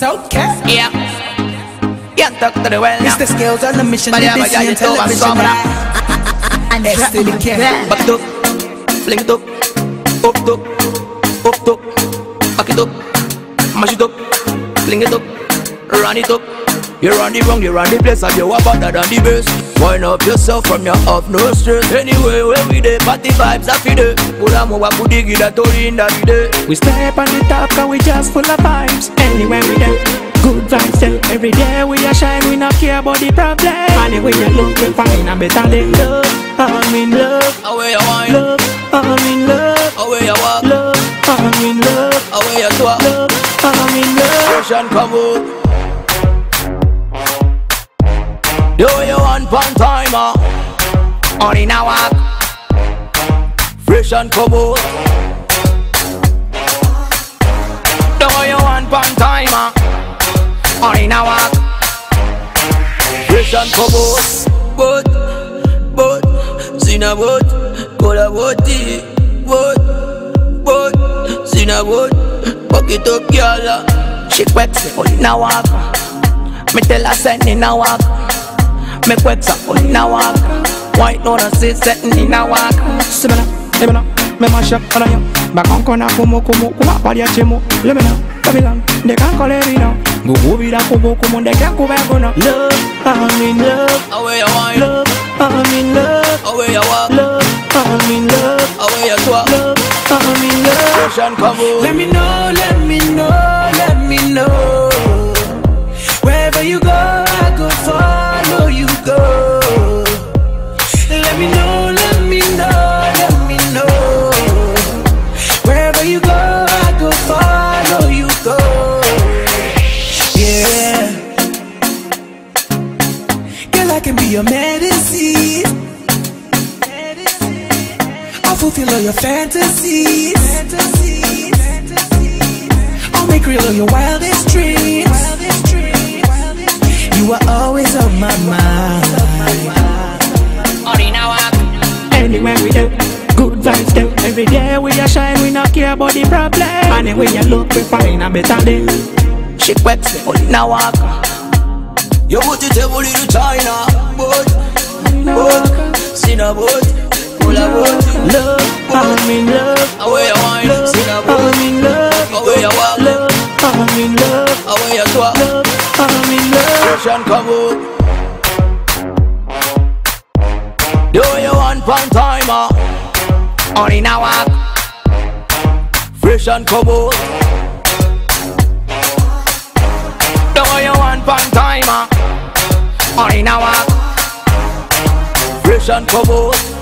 okay. Yeah. Can't talk to the well now. Mr. Skills on the mission. But yeah, BBC and television. And S to the K. Back it up, fling it up, up, back it up, mash it up, fling it up, run it up. You run the wrong, you run the place, and you are better than the best. Wind up yourself from your off, no stress. Anyway, when we dey, party vibes are fide. Pura mo wapu digi da tori in da vide. We step on the top, cause we just full of vibes. Anywhere we dey, good vibes there. Every day we a shine, we not care about the problem. Anyway you look, we find a better than love. I'm in love, Away you wine, love. I'm in love, away you walk, love. I'm in love, away you talk. love. I'm in love. Fresh and come out. Do you want one timer? Only now walk. Fresh and come out. Do you want one timer? Only now walk. Fresh and come out. Boat, sin a boat, call a boaty. Boat, sin a boat, bucket up girl. She quacks it, only now walk. Me tell her send in a walk. Me quacks up, only now walk. White no say setting in a walk. Simena, me mash up on you. Back on corner, como, pa dia chemo. Let me know, Babylon, they can't call it now. Go vida, como, they can't go back on. Love, I'm in love. Away you wine, Love, I'm in love. away you walk, Love, I'm in love. away you talk. Love, I'm in love. Fresh and come out. Let me know, let me know, let me know. Wherever you go, I go follow you go. Let me know, let me know, let me know. Wherever you go, I go follow you go. Yeah. Girl, I can be your medicine. I'll fulfill all your fantasies. I'll make real all your wildest dreams. You are always on my mind. Only now walk. Anywhere we do, good vibes there. Every day we a shine, we not care about the problem. Anyway you look, we find a better day. She quacks it, only now walk. You put it every little China. Boat, sin a boat, pull a boat. Love, I'm in love. Away you wine, sin a I'm boat. in love. Away you walk, Love, I'm in love. away you talk. Love, I'm in love. Fresh and come out. Do you want one timer? Only now walk. Fresh and come out. Do you want one timer? Only now walk. Fresh and come out.